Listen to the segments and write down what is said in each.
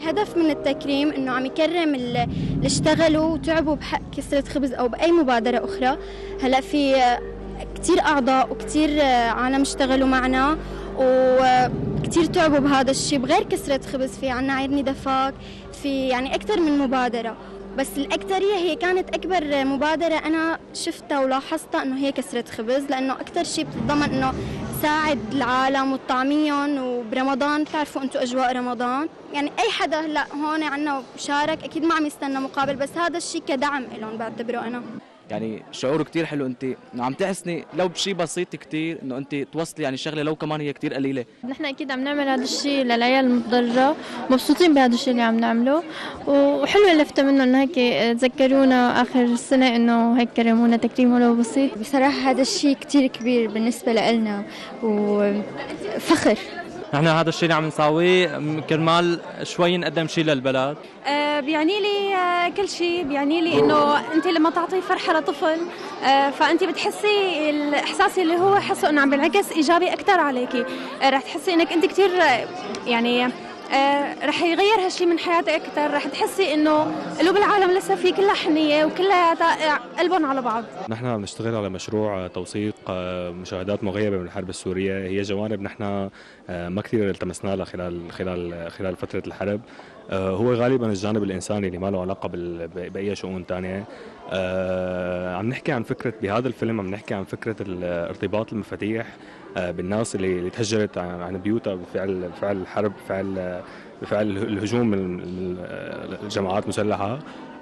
الهدف من التكريم إنه عم يكرم اللي اشتغلوا وتعبوا بحق كسرة خبز أو بأي مبادرة أخرى. هلأ في كتير أعضاء وكتير عالم اشتغلوا معنا وكتير تعبوا بهذا الشيء، بغير كسرة خبز في عنا عيرني دفاك، في يعني أكثر من مبادرة، بس الأكثرية هي كانت أكبر مبادرة أنا شفتها ولاحظتها إنه هي كسرة خبز، لأنه أكثر شيء بتتضمن إنه ساعد العالم وطعميهم، وبرمضان بتعرفوا أنتم أجواء رمضان، يعني أي حدا هلا هون عنا شارك أكيد ما عم يستنى مقابل، بس هذا الشيء كدعم لهم بعتبره أنا. يعني شعور كتير حلو انت انه عم تحسني لو بشيء بسيط كتير انه انت توصلي يعني شغله لو كمان هي كتير قليله. نحن اكيد عم نعمل هذا الشيء للعيال المتضرره، مبسوطين بهذا الشيء اللي عم نعمله، وحلوه اللفته منه انه هيك تذكرونا اخر السنه انه هيك كرمونا تكريم ولو بسيط. بصراحه هذا الشيء كتير كبير بالنسبه لنا وفخر. نحن هذا الشيء اللي عم نساويه كرمال شوي نقدم شيء للبلد. بيعني لي كل شيء، بيعني لي انه انت لما تعطي فرحه لطفل فانت بتحسي الاحساس اللي هو حسه انه عم بينعكس ايجابي اكثر عليكي، رح تحسي انك انت كثير يعني رح يغير هالشيء من حياتك اكثر، رح تحسي انه قلوب العالم لسه في كلها حنيه وكلها قلبهم على بعض. نحن عم نشتغل على مشروع توثيق مشاهدات مغيبه من الحرب السوريه، هي جوانب نحن ما كثير التمسنا لها خلال فتره الحرب. هو غالبا الجانب الانساني اللي ما له علاقه باي شؤون ثانيه. عم نحكي عن فكره بهذا الفيلم، عم نحكي عن فكره ارتباط المفاتيح بالناس اللي تهجرت عن بيوتها بفعل الحرب، بفعل الهجوم من الجماعات المسلحه.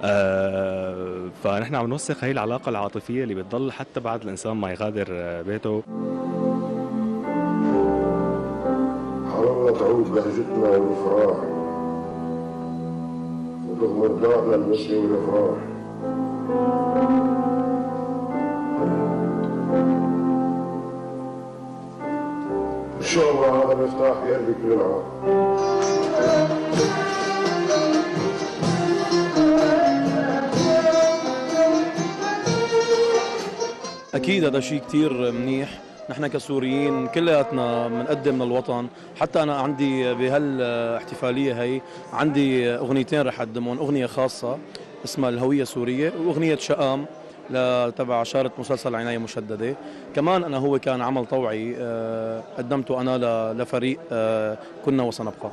فنحن عم نوثق هي العلاقه العاطفيه اللي بتضل حتى بعد الانسان ما يغادر بيته. حرمنا تعود بهجتنا والافراح وتغمر داء للنسل والافراح. ان شاء الله هذا مفتاح قلبك للعالم. اكيد هذا شيء كثير منيح، نحن كسوريين كلياتنا بنقدم للوطن، حتى انا عندي بهالاحتفاليه هي عندي اغنيتين رح اقدمهم، اغنيه خاصه اسمها الهويه السوريه واغنيه شقام تبع شارة مسلسل عناية مشددة. كمان أنا هو كان عمل طوعي قدمته أنا لفريق كنا وسنبقى.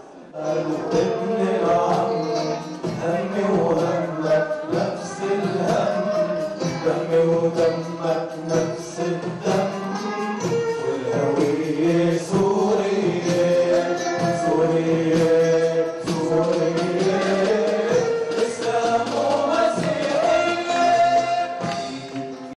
نفس الهم دمي ودمك نفس الدم والهوية